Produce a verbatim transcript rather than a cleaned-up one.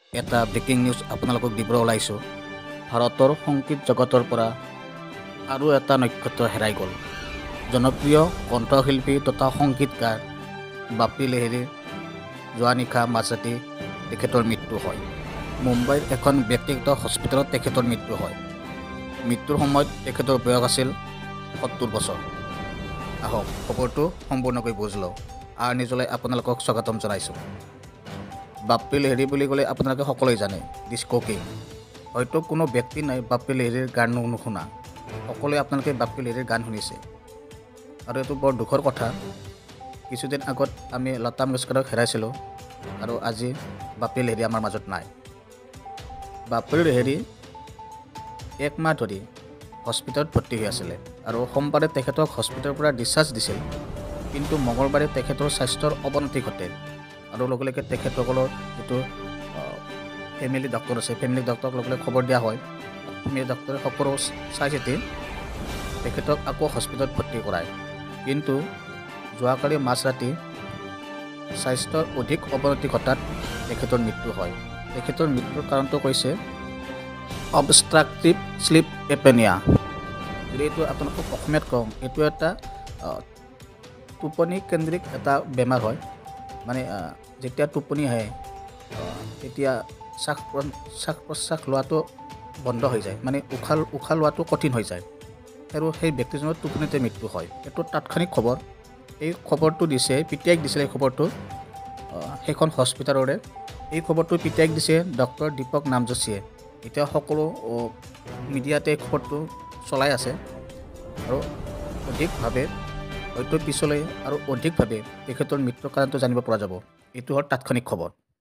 এটা breaking news আপোনালোকক দিবলৈ ওলাইছোঁ। ভাৰতৰ সংগীত জগতৰ পৰা আৰু এটা নক্ষত্ৰ হেৰাই গ'ল। জনপ্ৰিয় কণ্ঠশিল্পী তথা সংগীতকাৰ বাপী লাহিৰীৰ যোৱা নিশা মাজৰাতি তেখেতৰ মৃত্যু হয়। মুম্বাইৰ এখন ব্যক্তিগত হস্পিটেলত তেখেতৰ মৃত্যু হয়। মৃত্যুৰ সময়ত তেখেতৰ বয়স আছিল সত্তৰ বছৰ। আহক খবৰটো সম্পূৰ্ণকৈ বুজ লওঁ। আৰু নিজলৈ আপোনালোকক স্বাগতম জনাইছোঁ। বাপী লাহিৰী বুলি ক'লে আপোনালোকে সকলোৱে জানে ডিস্কো কিং। হয়তো কোনো ব্যক্তি নাই বাপী লাহিৰীৰ গান নুশুনা। সকলোৱে আপোনালোকে বাপী লাহিৰীৰ গান শুনিছে। আৰু এইটো বৰ দুখৰ কথা। কিছুদিন আগত আমি লতা মংগেশকাৰক হেৰাইছিলোঁ আৰু আজি বাপী লাহিৰী আমাৰ মাজত নাই। বাপী লাহিৰী এক মাহ ধৰি হস্পিটেলত ভৰ্তি হৈ আছিলে আৰু সোমবাৰে তেখেতক হস্পিটেলৰ পৰা ডিছচাৰ্জ দিছিল। কিন্তু মঙলবাৰে তেখেতৰ স্বাস্থ্যৰ অৱনতি ঘটে আৰু লগে লগে তেখেতসকলৰ যিটো ফেমিলি ডক্টৰ আছে ফেমিলি ডক্টৰক লগে লগে খবৰ দিয়া হয়। ফেমিলি ডক্টৰে সকলো চাই চিতি তেখেতক আকৌ হস্পিটেলত ভৰ্তি কৰায়। কিন্তু যোৱাকালি মাজৰাতি স্বাস্থ্যৰ অধিক অৱনতি ঘটাত তেখেতৰ মৃত্যু হয়। তেখেতৰ মৃত্যুৰ কাৰণটো কৈছে অবষ্ট্ৰাকটিভ শ্লিপ এপনিয়া। যদি এইটো আপোনালোকক অসমীয়াত কওঁ, এইটো এটা টোপনি কেন্দ্ৰিক এটা বেমাৰ হয়। মানে যেতিয়া টোপনি আহে তেতিয়া শ্বাস শ্বাস প্ৰশ্বাস লোৱাটো বন্ধ হৈ যায়, মানে উশাহ উশাহ লোৱাটো কঠিন হৈ যায় আৰু সেই ব্যক্তিজনৰ টোপনিতে মৃত্যু হয়। এইটো তাৎক্ষণিক খবৰ। এই খবৰটো দিছে পিটিআইক দিছিলে। এই খবৰটো সেইখন হস্পিটেলৰে এই খবৰটো পিটিআইক দিছে ডক্টৰ দীপক নামজোশীয়ে। এতিয়া সকলো মিডিয়াতে খবৰটো চলাই আছে আৰু অধিকভাৱে হয়তো পিছলৈ আৰু অধিকভাৱে তেখেতৰ মৃত্যুৰ কাৰণটো জানিব পৰা যাব। এইটো হ'ল তাৎক্ষণিক খবৰ।